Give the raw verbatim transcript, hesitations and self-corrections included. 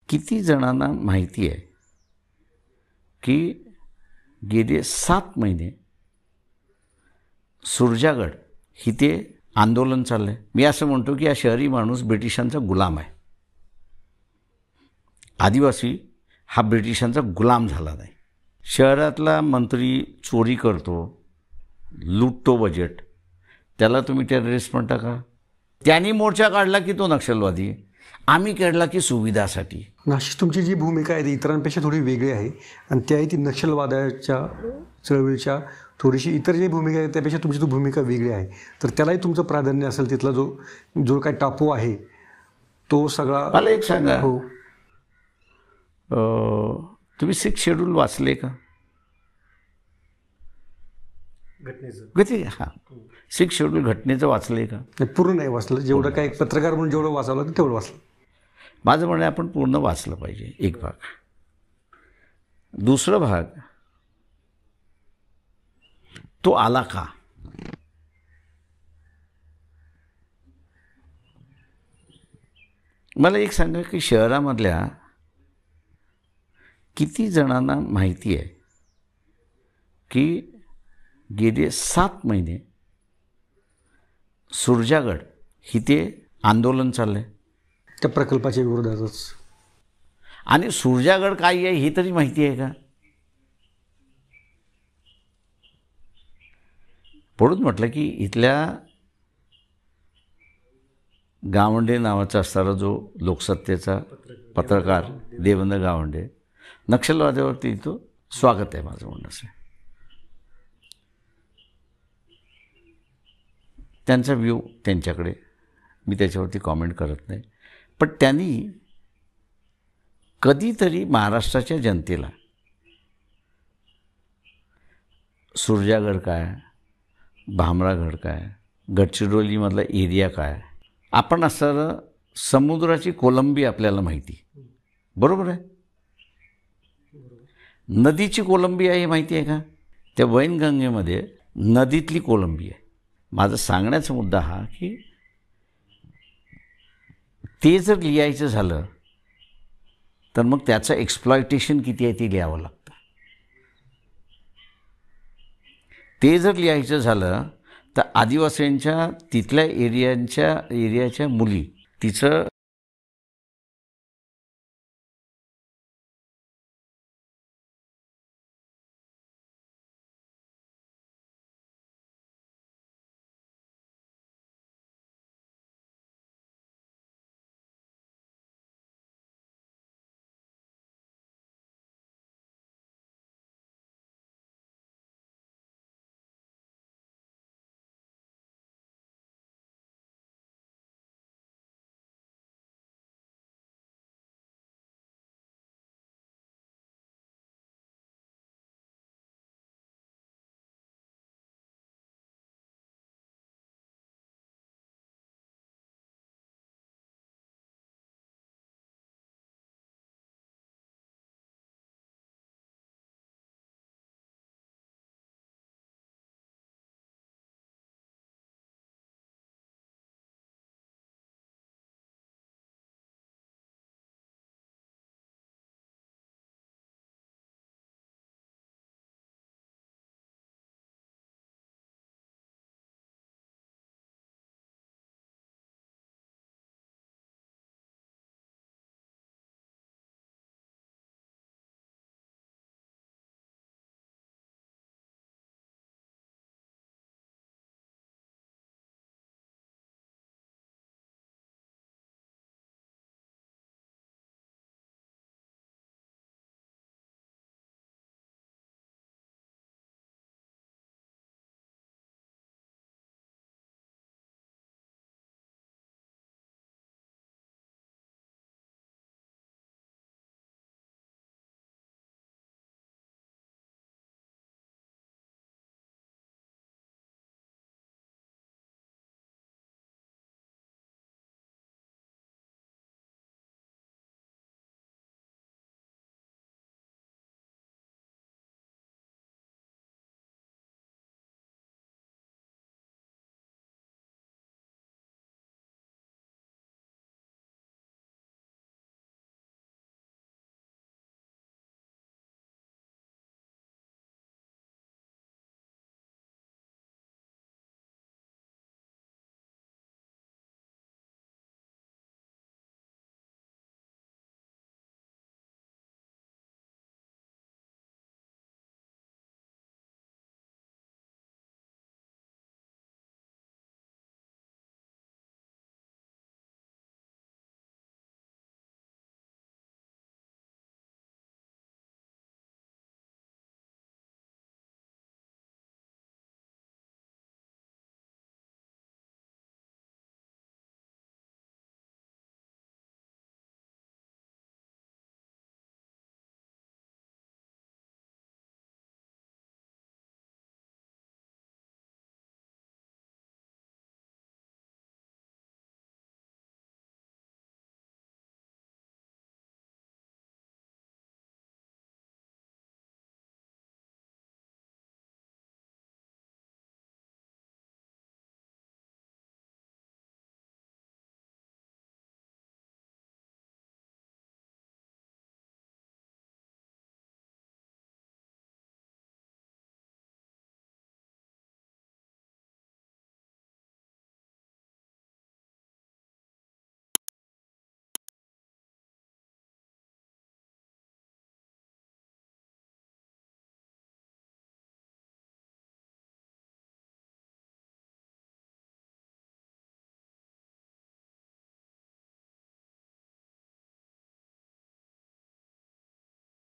किती जणांना माहिती आहे की गेले सात महिने सुरजागड इथे आंदोलन चाललं आहे. मी असं म्हणतो की हा शहरी माणूस ब्रिटिशांचा गुलाम आहे. आदिवासी हा ब्रिटिशांचा गुलाम झाला नाही. शहरातला मंत्री चोरी करतो, लुटतो बजेट, त्याला तुम्ही टेररिस्ट म्हणता का? त्यांनी मोर्चा काढला की तो नक्षलवादी, आम्ही काढला की सुविधासाठी. नाशिक तुमची जी भूमिका आहे ती इतरांपेक्षा थोडी वेगळी आहे आणि त्याही ती नक्षलवादाच्या चळवळीच्या थोडीशी इतर जी भूमिका आहे त्यापेक्षा तुमची तो भूमिका वेगळी आहे. तर त्यालाही तुमचं प्राधान्य असेल. तिथला जो जो काय टापू आहे तो सगळा. मला एक सांगा, हो, तुम्ही सिक्स शेड्यूल वाचले का? घटनेचं गती हां सिक्स शेड्यूल घटनेचं वाचले का? पूर्ण नाही वाचलं. जेवढं काय एक पत्रकार म्हणून जेवढं वाचावं लागतं तेवढं वाचलं. माझं म्हणणं आपण पूर्ण वाचलं पाहिजे. एक भाग. दुसरा भाग, तो आला का? मला एक सांगा की शहरामधल्या किती जणांना माहिती आहे की गेले सात महिने सुरजागड इथे आंदोलन चाललं आहे त्या प्रकल्पाच्या विरोधातच. आणि सुरजागड काय आहे हे तरी माहिती आहे का? म्हणून म्हटलं की इथल्या गावंडे नावाचा असणारा जो लोकसत्तेचा पत्रकार देवेंद्र गावंडे, नक्षलवाद्यावरती तो स्वागत आहे माझं म्हणणं असं. त्यांचा व्ह्यू त्यांच्याकडे, मी त्याच्यावरती कॉमेंट करत नाही. पण त्यांनी कधीतरी महाराष्ट्राच्या जनतेला सुरजागड काय, भामरागड काय, गडचिरोलीमधला एरिया काय, आपण असं समुद्राची कोलंबी आपल्याला माहिती, बरोबर आहे? नदीची कोलंबी आहे हे माहिती आहे का? त्या वैनगंगेमध्ये नदीतली कोलंबी आहे. माझा सांगण्याचा मुद्दा हा की ते जर लिहायचं झालं तर मग त्याचं एक्सप्लॉयटेशन किती आहे ते लिहावं लागतं. ते जर लिहायचं झालं तर आदिवासींच्या तिथल्या एरियांच्या एरियाच्या मुली तिचं